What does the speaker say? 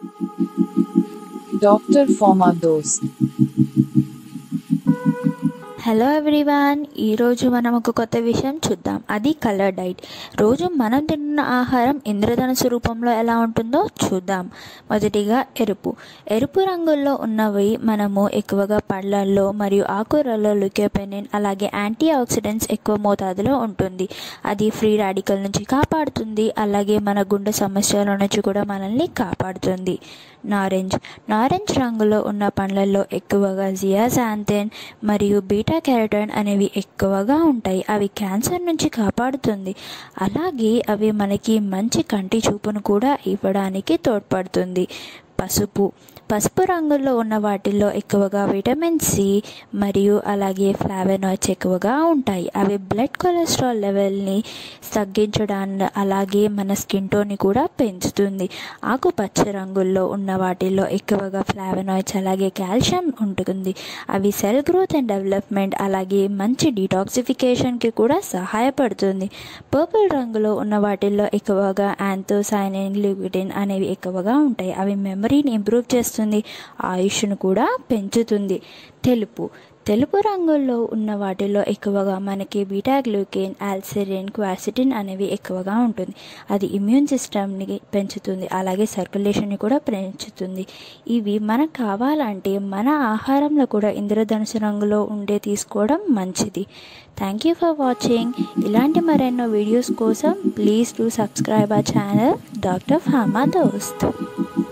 Dr. Forma Dost. Hello everyone, ఈరోజు మనం ఒక కొత్త విషయం చూద్దాం. అది కలర్ డైట్. రోజు మనం తింటున్న ఆహారం ఇంద్రధనుసు రూపంలో ఎలా ఉంటుందో చూద్దాం. మొదటిగా ఎరుపు రంగుల్లో ఉన్నవి మనము ఎక్కువగా పళ్ళల్లో మరియు ఆకుకూరల్లో ల్యూకోపెనిన్ అలాగే యాంటీ ఆక్సిడెంట్స్ ఎక్కువ మోతాదులో ఉంటుంది. అది ఫ్రీ రాడికల్ నుంచి కాపాడుతుంది, అలాగే మన గుండె సమస్యల నుంచి కూడా మనల్ని కాపాడుతుంది. నారెంజ్ రంగులో ఉన్న పండ్లలో ఎక్కువగా జియాజాంథిన్ మరియు బీటా కెరోటిన్ అనేవి ఎక్కువగా ఉంటాయి. అవి క్యాన్సర్ నుంచి కాపాడుతుంది, అలాగే అవి మనకి మంచి కంటి చూపును కూడా ఇవ్వడానికి తోడ్పడుతుంది. పసుపు రంగులో ఉన్న వాటిల్లో ఎక్కువగా విటమిన్ సి మరియు అలాగే ఫ్లావెనాయిడ్స్ ఎక్కువగా ఉంటాయి. అవి బ్లడ్ కొలెస్ట్రాల్ లెవెల్ని తగ్గించడాన్ని అలాగే మన స్కిన్ టోన్ని కూడా పెంచుతుంది. ఆకుపచ్చ రంగుల్లో ఉన్న వాటిల్లో ఎక్కువగా ఫ్లావెనాయిడ్స్ అలాగే కాల్షియం ఉంటుంది. అవి సెల్ గ్రోత్ అండ్ డెవలప్మెంట్ అలాగే మంచి డీటాక్సిఫికేషన్కి కూడా సహాయపడుతుంది. పర్పుల్ రంగులో ఉన్న వాటిల్లో ఎక్కువగా యాంథోసైనిన్ ల్యూటిన్ అనేవి ఎక్కువగా ఉంటాయి. అవి మెమరీని ఇంప్రూవ్ చేస్తుంది, ఆయుష్ను కూడా పెంచుతుంది. తెలుపు రంగుల్లో ఉన్న వాటిల్లో ఎక్కువగా మనకి బీటా గ్లూకెన్, ఆల్సిరిన్, క్వార్సిటిన్ అనేవి ఎక్కువగా ఉంటుంది. అది ఇమ్యూన్ సిస్టమ్ని పెంచుతుంది, అలాగే సర్క్యులేషన్ని కూడా పెంచుతుంది. ఇవి మనకు కావాలంటే మన ఆహారంలో కూడా ఇంద్రధనుసు రంగులో ఉండే తీసుకోవడం మంచిది. Thank you for watching. ఇలాంటి మరెన్నో వీడియోస్ కోసం please do subscribe our channel doctor pharma దోస్త్.